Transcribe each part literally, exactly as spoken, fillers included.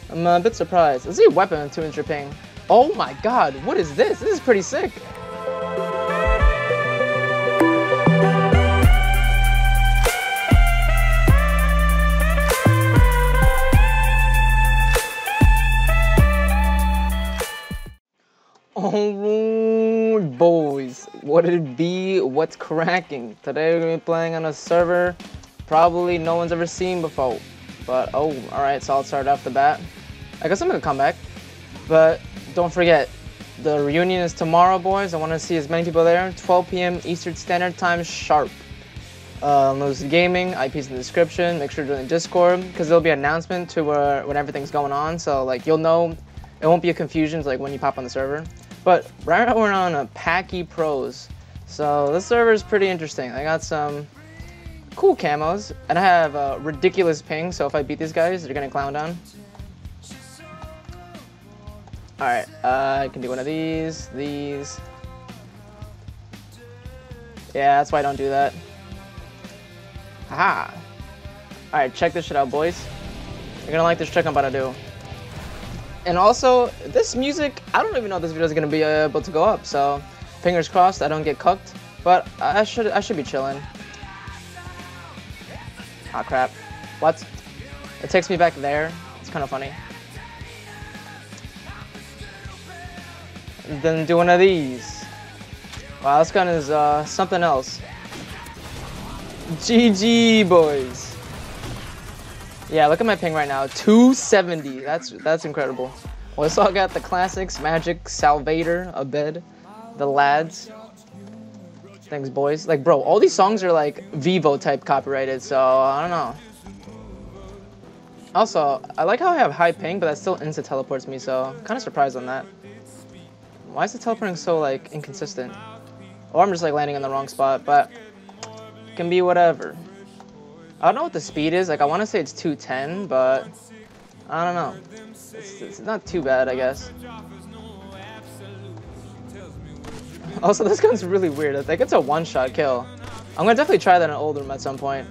I'm a bit surprised. Let's see a weapon with two inch ping. Oh my god, what is this? This is pretty sick. Oh boys, what it be? What's cracking? Today we're gonna be playing on a server probably no one's ever seen before. But oh, alright, so I'll start off the bat. I guess I'm gonna come back. But don't forget, the reunion is tomorrow, boys. I want to see as many people there. twelve P M Eastern Standard Time sharp. Uh, Lucid Gaming, I P's in the description. Make sure to join the Discord because there'll be an announcement to where when everything's going on. So like you'll know, it won't be a confusion like when you pop on the server. But right now we're on a Packy Pros, so this server is pretty interesting. I got some cool camos, and I have a ridiculous ping. So if I beat these guys, they're gonna clown down. All right, uh, I can do one of these, these. Yeah, that's why I don't do that. Haha. All right, check this shit out, boys. You're gonna like this trick I'm about to do. And also, this music, I don't even know if this video is gonna be able to go up. So, fingers crossed, I don't get cooked. But I should, I should be chilling. Ah, crap. What? It takes me back there. It's kind of funny. And then do one of these. Wow, this gun is uh, something else. G G, boys. Yeah, look at my ping right now, two seventy. That's that's incredible. We also got the classics, Magic, Salvator, Abed, the lads. Thanks, boys. Like, bro, all these songs are like Vivo type copyrighted, so I don't know. Also, I like how I have high ping, but that still insta teleports me, so I'm kind of surprised on that. Why is the teleporting so like inconsistent? Or I'm just like landing in the wrong spot, but it can be whatever. I don't know what the speed is. Like, I want to say it's two ten, but I don't know. It's, it's not too bad, I guess. Also, this gun's really weird. I think it's a one-shot kill. I'm gonna definitely try that in older room at some point.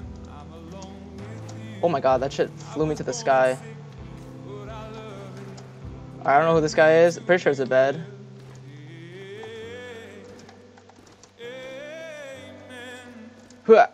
Oh my god, that shit flew me to the sky. I don't know who this guy is. Pretty sure it's a bed. Hooah.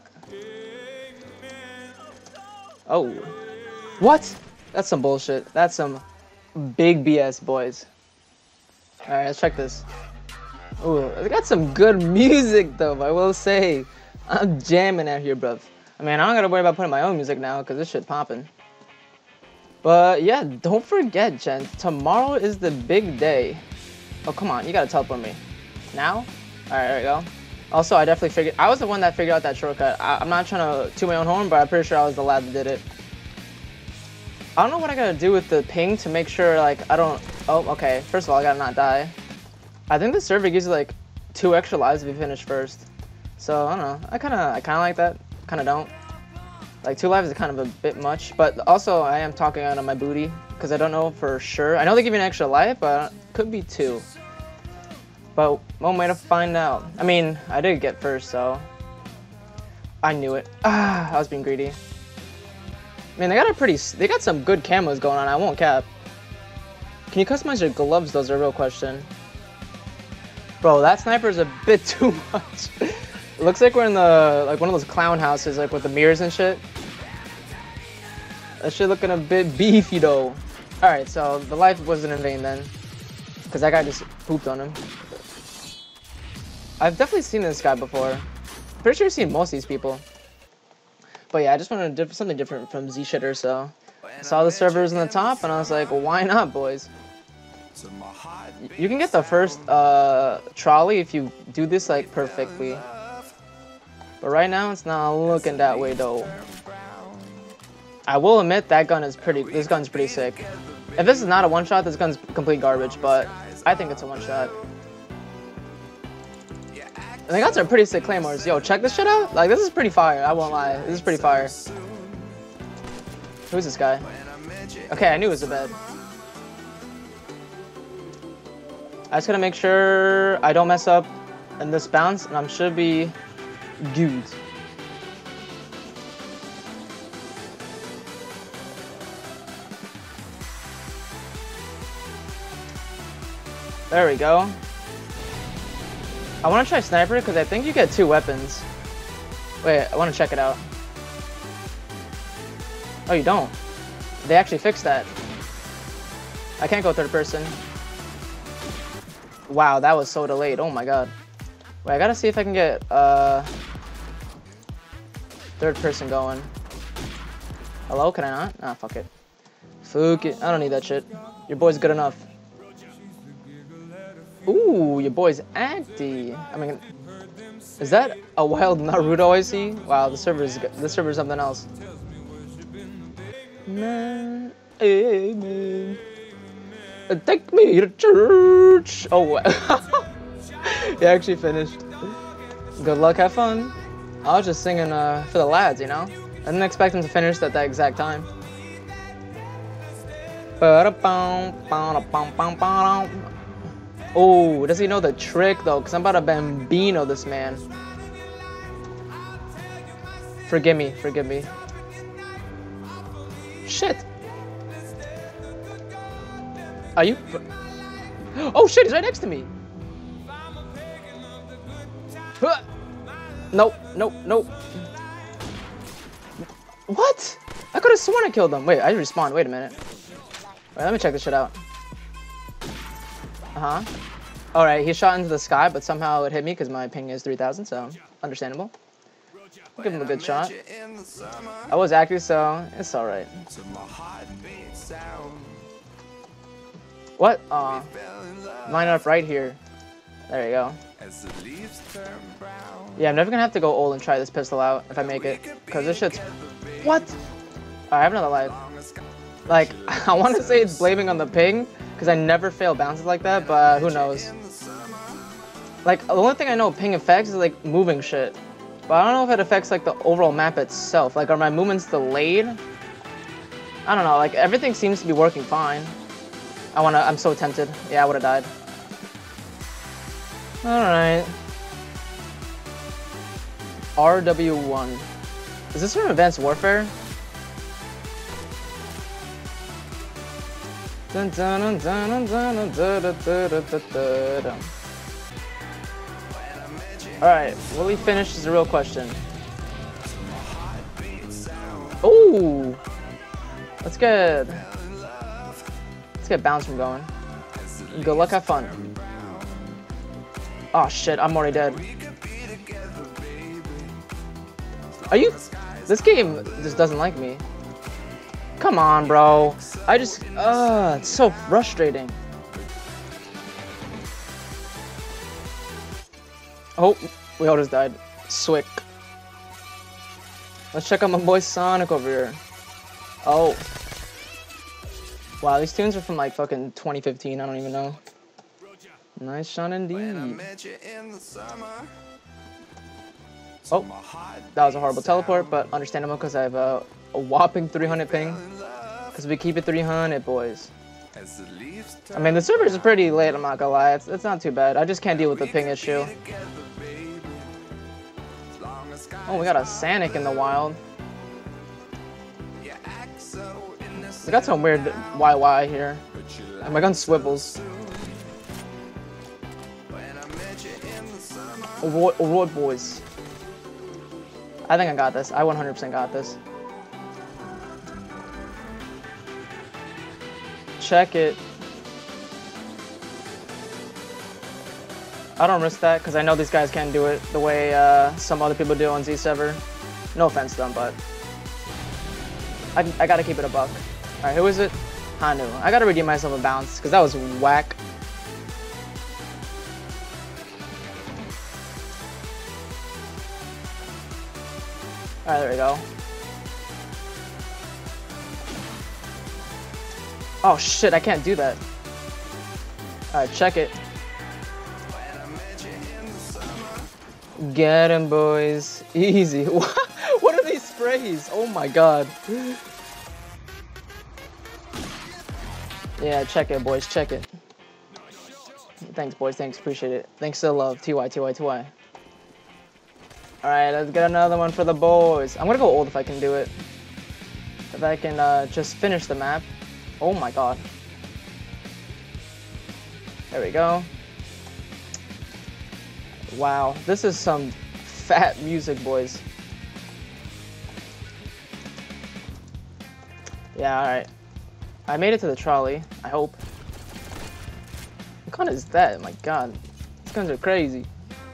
Oh, what? That's some bullshit. That's some big B S, boys. All right, let's check this. Ooh, they got some good music though, I will say. I'm jamming out here, bruv. I mean, I don't gotta worry about putting my own music now because this shit popping. But yeah, don't forget, gents. Tomorrow is the big day. Oh, come on, you gotta teleport me. Now? All right, there we go. Also, I definitely figured, I was the one that figured out that shortcut. I, I'm not trying to toot my own horn, but I'm pretty sure I was the lad that did it. I don't know what I gotta do with the ping to make sure, like, I don't, oh, okay. First of all, I gotta not die. I think the server gives you, like, two extra lives if you finish first. So, I don't know. I kinda, I kinda like that. Kinda don't. Like, two lives is kind of a bit much, but also I am talking out of my booty, because I don't know for sure. I know they give you an extra life, but it could be two. But one way to find out. I mean, I did get first, so I knew it. Ah, I was being greedy. I mean, they got a pretty, they got some good camos going on. I won't cap. Can you customize your gloves? Though is a real question. Bro, that sniper is a bit too much. It looks like we're in the like one of those clown houses, like with the mirrors and shit. That shit looking a bit beefy though. All right, so the life wasn't in vain then, because that guy just pooped on him. I've definitely seen this guy before. Pretty sure I've seen most of these people. But yeah, I just wanted diff something different from Z-Shitter, so I saw the servers on the top, and I was like, well, why not, boys? You can get the first uh, trolley if you do this, like, perfectly. But right now, it's not looking that way, though. I will admit, that gun is pretty, this gun's pretty sick. If this is not a one-shot, this gun's complete garbage, but I think it's a one-shot. And they got some pretty sick claymores. Yo, check this shit out. Like, this is pretty fire. I won't lie. This is pretty fire. Who's this guy? Okay, I knew it was a bed. I just gotta make sure I don't mess up in this bounce, and I should be good. There we go. I want to try sniper because I think you get two weapons. Wait, I want to check it out. Oh, you don't. They actually fixed that. I can't go third person. Wow, that was so delayed. Oh my god. Wait, I gotta see if I can get uh third person going. Hello, can I not? Ah, fuck it. Fuck it. I don't need that shit. Your boy's good enough. Ooh, your boy's anti. I mean, is that a wild Naruto I see? Wow, the server's the server's something else. Man, amen. Take me to church. Oh, he actually finished. Good luck, have fun. I was just singing uh, for the lads, you know? I didn't expect him to finish at that exact time. Oh, does he know the trick though? Because I'm about to bambino this man. Forgive me, forgive me. Shit. Are you? Oh shit, he's right next to me. Nope, nope, nope. What? I could have sworn I killed him. Wait, I respawned. Wait a minute. Wait, let me check this shit out. Uh-huh. Alright, he shot into the sky, but somehow it hit me because my ping is three thousand, so understandable. I'll give him a good shot. I was active, so it's alright. What? Aw. Line up right here. There you go. Yeah, I'm never gonna have to go old and try this pistol out if I make it. Because this shit's... What? Alright, I have another life. Like, I want to say it's blaming on the ping, because I never fail bounces like that, but uh, who knows. Like, the only thing I know ping affects is, like, moving shit. But I don't know if it affects, like, the overall map itself. Like, are my movements delayed? I don't know, like, everything seems to be working fine. I wanna, I'm so tempted. Yeah, I would've died. Alright. R W one. Is this from Advanced Warfare? Dun, dun, dun, dun, dun, dun, dun, dun, dun, dun, dun. Alright, will he finish is the real question. Ooh! Let's get... Let's get bounce from going. Good luck, have fun. Oh shit, I'm already dead. Are you... This game just doesn't like me. Come on, bro. I just... Uh, it's so frustrating. Oh, we all just died. Swick. Let's check out my boy Sonic over here. Oh. Wow, these tunes are from like fucking twenty fifteen. I don't even know. Nice shot indeed. Oh, that was a horrible teleport, but understandable because I have a, a whopping three hundred ping. Because we keep it three hundred, boys. I mean, the servers is pretty late, I'm not gonna lie. It's, it's not too bad. I just can't deal with the ping issue. Oh, we got a Sanic in the wild. We got some weird Y Y here. And my gun swivels. Award, award boys. I think I got this. I one hundred percent got this. Check it. I don't risk that because I know these guys can't do it the way uh, some other people do on Z seven. No offense to them, but I, I gotta keep it a buck. Alright, who is it? Hanu. I gotta redeem myself a bounce because that was whack. Alright, there we go. Oh shit, I can't do that. Alright, check it. Get him, boys. Easy. What are these sprays? Oh my god. Yeah, check it, boys. Check it. Thanks, boys. Thanks. Appreciate it. Thanks to the love. T Y, T Y, T Y. Alright, let's get another one for the boys. I'm gonna go old if I can do it. If I can uh, just finish the map. Oh my god. There we go. Wow, this is some fat music, boys. Yeah, alright. I made it to the trolley, I hope. What gun is that? My god. These guns are crazy.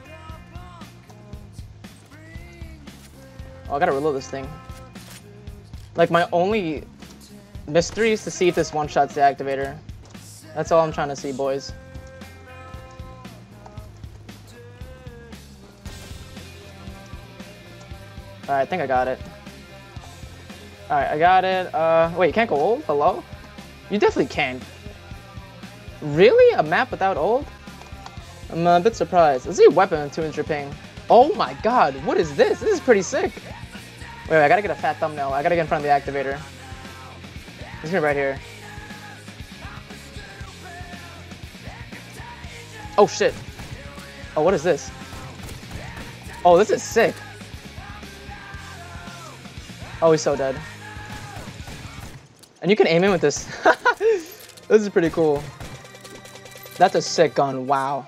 Oh, I gotta reload this thing. Like, my only mystery is to see if this one-shots the activator. That's all I'm trying to see, boys. Alright, I think I got it. Alright, I got it. Uh, wait, you can't go old? Hello? You definitely can. Really? A map without old? I'm a bit surprised. Let's see weapon with two hundred ping. Oh my god, what is this? This is pretty sick. Wait, wait, I gotta get a fat thumbnail. I gotta get in front of the activator. It's right here. Oh shit. Oh, what is this? Oh, this is sick. Oh, he's so dead. And you can aim in with this. This is pretty cool. That's a sick gun. Wow.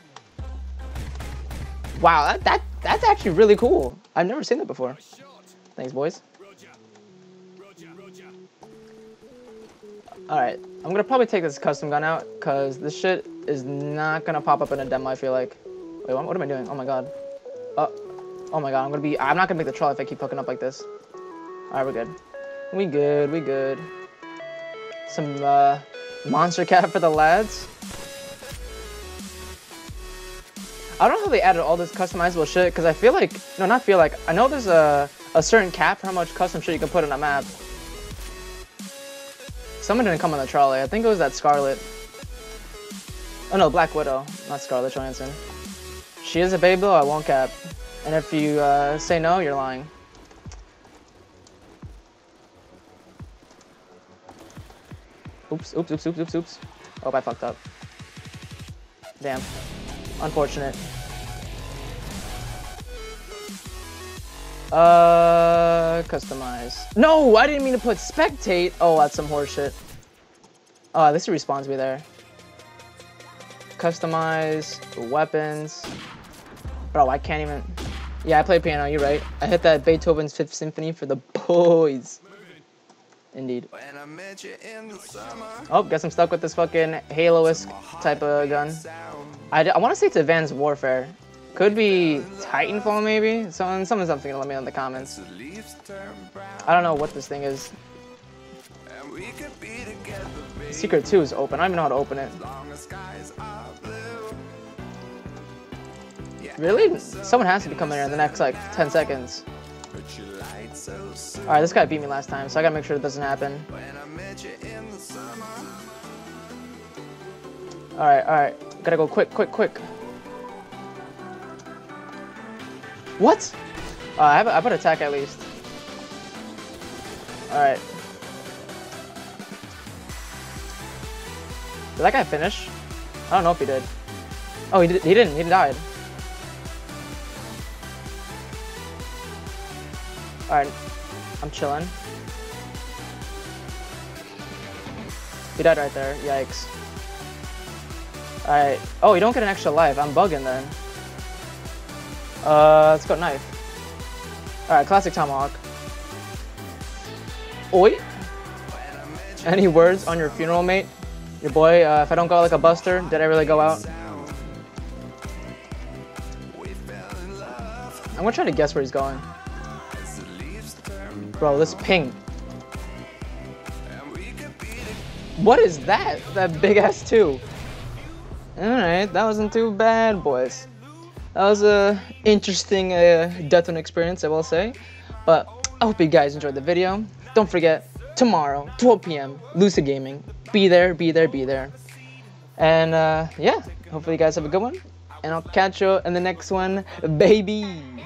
Wow, that, that that's actually really cool. I've never seen that before. Thanks, boys. Alright, I'm gonna probably take this custom gun out because this shit is not gonna pop up in a demo, I feel like. Wait, what, what am I doing? Oh my god. Uh, oh my god, I'm gonna be I'm not gonna make the troll if I keep hooking up like this. Alright, we're good. We good, we good. Some uh monster cat for the lads. I don't know how they added all this customizable shit, because I feel like, no, not feel like, I know there's a, a certain cap for how much custom shit you can put on a map. Someone didn't come on the trolley. I think it was that Scarlet. Oh no, Black Widow, not Scarlett Johansson. She is a babe though, I won't cap. And if you uh, say no, you're lying. Oops, oops, oops, oops, oops, oops. Oh, I fucked up. Damn. Unfortunate. Uh, customize. No, I didn't mean to put spectate. Oh, that's some horseshit. Oh, at least it respawns me there. Customize weapons. Bro, I can't even. Yeah, I play piano. You're right. I hit that Beethoven's Fifth Symphony for the boys. Indeed. Oh, guess I'm stuck with this fucking Halo-esque type of gun. I, I want to say it's Advanced Warfare. Could be Titanfall, maybe? Someone, someone's something to let me know in the comments. I don't know what this thing is. Secret two is open. I don't even know how to open it. Really? Someone has to be coming here in the next, like, ten seconds. Alright, this guy beat me last time, so I gotta make sure it doesn't happen. Alright, alright. Gotta go quick, quick, quick. What? Uh, I have I put attack at least. Alright. Did that guy finish? I don't know if he did. Oh, he, did, he didn't. He died. Alright. I'm chilling. He died right there. Yikes. Alright. Oh, you don't get an extra life. I'm bugging then. Uh, let's go knife. Alright, classic tomahawk. Oi! Any words on your funeral, mate? Your boy, uh, if I don't go like a buster, did I really go out? I'm gonna try to guess where he's going. Bro, this ping. What is that? That big ass two. Alright, that wasn't too bad, boys. That was a interesting uh, Deathrun experience, I will say. But I hope you guys enjoyed the video. Don't forget, tomorrow, twelve p m, Lucid Gaming. Be there, be there, be there. And uh, yeah, hopefully you guys have a good one. And I'll catch you in the next one, baby.